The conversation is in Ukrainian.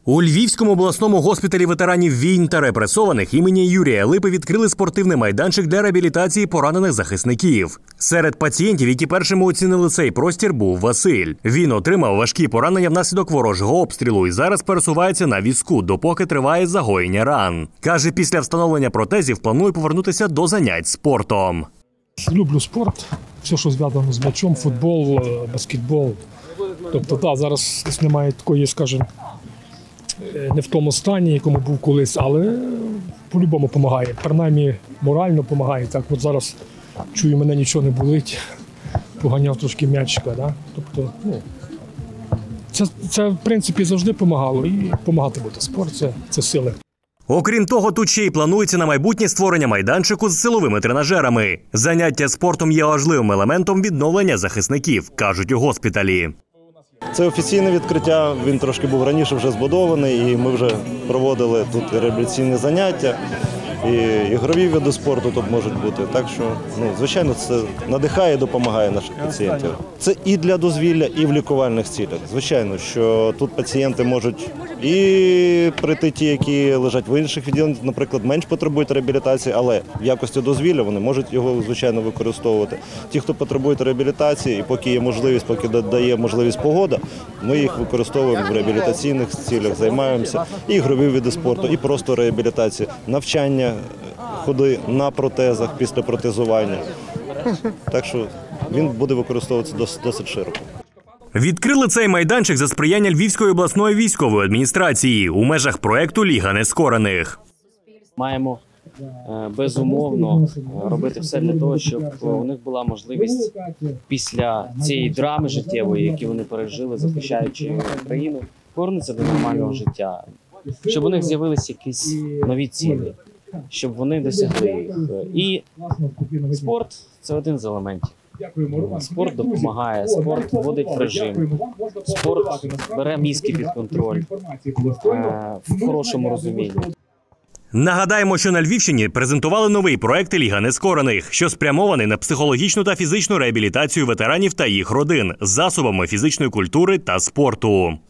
У Львівському обласному госпіталі ветеранів війн та репресованих імені Юрія Липи відкрили спортивний майданчик для реабілітації поранених захисників. Серед пацієнтів, які першими оцінили цей простір, був Василь. Він отримав важкі поранення внаслідок ворожого обстрілу і зараз пересувається на візку, допоки триває загоєння ран. Каже, після встановлення протезів планує повернутися до занять спортом. Люблю спорт, все, що зв'язано з м'ячом, футбол, баскетбол. Тобто, зараз немає такої, скажімо, не в тому стані, якому був колись, але по-любому допомагає. Принаймні морально допомагає. Так, от зараз чую, мене нічого не болить, поганяв трошки м'ячика. Да? Тобто, це в принципі завжди допомагало і допомагати буде. Спорт – це сили. Окрім того, тут ще й планується на майбутнє створення майданчику з силовими тренажерами. Заняття спортом є важливим елементом відновлення захисників, кажуть у госпіталі. Це офіційне відкриття, він трошки був раніше вже збудований, і ми вже проводили тут реабілітаційні заняття, і ігрові види спорту тут можуть бути. Так що, звичайно, це надихає і допомагає наших пацієнтів. Це і для дозвілля, і в лікувальних цілях. Звичайно, що тут пацієнти можуть і прийти ті, які лежать в інших відділеннях, наприклад, менш потребують реабілітації, але в якості дозвілля вони можуть його, звичайно, використовувати. Ті, хто потребують реабілітації, і поки є можливість, поки дає можливість погода, ми їх використовуємо в реабілітаційних цілях, займаємося і ігрові види спорту, і просто реабілітація, навчання, ходи на протезах після протезування. Так що він буде використовуватися досить широко. Відкрили цей майданчик за сприяння Львівської обласної військової адміністрації у межах проєкту «Ліга нескорених». Маємо безумовно робити все для того, щоб у них була можливість після цієї драми життєвої, яку вони пережили, захищаючи країну, повернутися до нормального життя, щоб у них з'явилися якісь нові цілі, щоб вони досягли їх. І спорт – це один з елементів. Спорт допомагає, спорт вводить в режим, спорт бере мізки під контроль в хорошому розумінні. Нагадаємо, що на Львівщині презентували новий проєкт «Ліга нескорених», що спрямований на психологічну та фізичну реабілітацію ветеранів та їх родин з засобами фізичної культури та спорту.